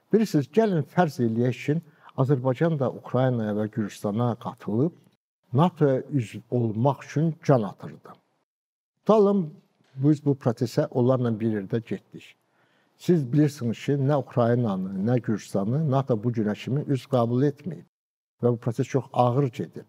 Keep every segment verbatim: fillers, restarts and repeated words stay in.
Bilirsiniz, gəlin fərz eləyək ki, Azərbaycan da Ukraynaya və Gürcüstana qatılıb NATOya üzv olmaq üçün can atırdı. Tutalım, biz bu prosesə onlarla bir yerdə getdik. Siz bilirsiniz ki, nə Ukraynanı, nə Gürcüstanı NATO bu günə kimi üz qəbul etməyib və bu proses çox ağır gedir.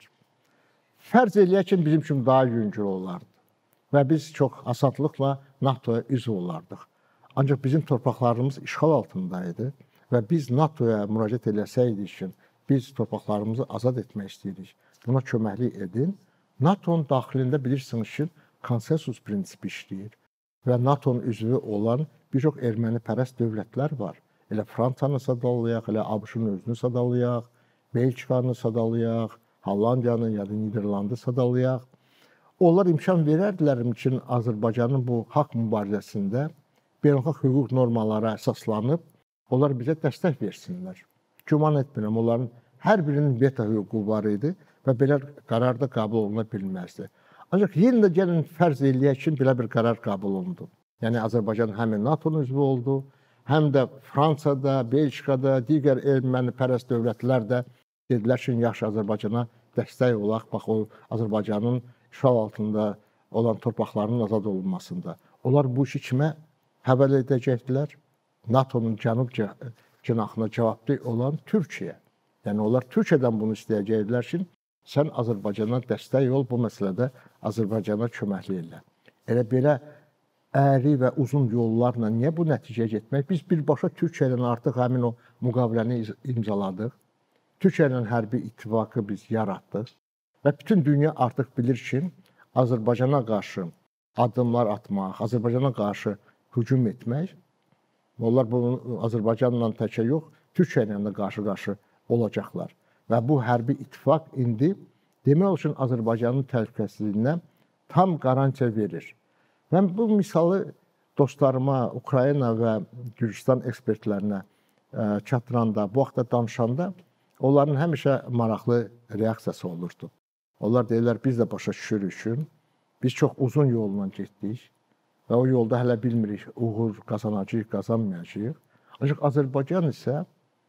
Fərz eləyək ki, bizim üçün daha yüngül olardı və biz çox asadlıqla NATOya üzv olardıq. Ancaq bizim torpaqlarımız işğal altındaydı və biz NATOya müraciət eləsəydik ki, biz torpaqlarımızı azad etmək istəyirik, buna köməklik edin. NATO'nun daxilində bilirsiniz ki, konsensus prinsipi işləyir və NATO'nun üzvü olan bir çox ermənipərəst dövlətlər var. Elə Fransanı sadalayaq, elə ABŞ-ın özünü sadalayaq, Belçikanı sadalayaq, Hollandiyanı ya da Niderlandı sadalayaq. Onlar imkan verərdilər ki, Azərbaycanın bu haqq mübarizəsində beynəlxalq hüquq normalara əsaslanıb, onlar bizə dəstək versinlər. Güman etmirəm, onların hər birinin veto hüququ var idi və belə qərar da qəbul oluna bilməzdi. Ancaq yenə də gəlin fərz eləyək ki, belə bir qərar qəbul olundu. Yəni Azərbaycan həm NATO'nun üzvü oldu, həm də Fransada, Belçikada, digər ermənipərəst dövlətlər də dedilər ki, yaxşı Azərbaycana dəstək olaq, bax o Azərbaycanın işğal altında olan torpaqlarının azad olunmasında. Onlar bu işi kimə həvalə edəcəkdilər? NATO'nun cənub cinahına cavabdeh olan Türkiyə. Yəni onlar Türkiyədən bunu istəyəcəkdilər ki, sən Azərbaycana dəstək ol, bu məsələdə Azərbaycana köməklik elə. Elə belə əyri və uzun yollarla niyə bu nəticəyə getmək? Biz birbaşa Türkiyə ilə artıq həmin o müqaviləni imzaladıq. Türkiyə ilə hərbi ittifaqı biz yaratdıq və bütün dünya artıq bilir ki, Azərbaycana qarşı addımlar atmaq, Azərbaycana qarşı hücum etmək, onlar bunu Azərbaycanla təkə yox, Türkiyə ilə də qarşı-qarşı olacaqlar. Və bu hərbi ittifaq indi demək üçün Azərbaycanın təhlükəsizliyinə tam qarantiya verir. Mən bu misalı dostlarıma, Ukrayna və Gürcüstan ekspertlərinə çatdıranda, bu vaxtda danışanda onların həmişə maraqlı reaksiyası olurdu. Onlar deyirlər, biz də başa düşürük ki, biz çox uzun yolla getdik və o yolda hələ bilmirik, uğur qazanacağıq, qazanmayacağıq. Ancaq Azərbaycan isə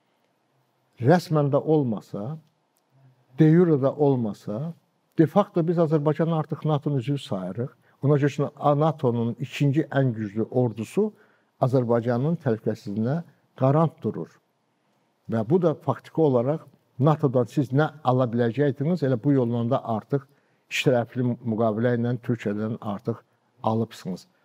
rəsmən də olmasa, de jure də olmasa, de facto biz Azərbaycanı artıq NATO'nun üzvü sayırıq. Ona görə ki, NATO'nun ikinci ən güclü ordusu Azərbaycanın təhlükəsizliyinə qarant durur. Və bu da faktiki olaraq NATO'dan siz nə ala biləcəydiniz, elə bu yolla da artıq iki tərəfli müqavilə ilə Türkiyədən artıq alıbsınız.